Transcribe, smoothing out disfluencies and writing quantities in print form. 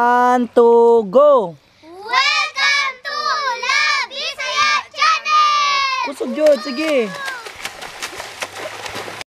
1, 2, go! Welcome to Love Bisaya Channel! Kusog yun, sige!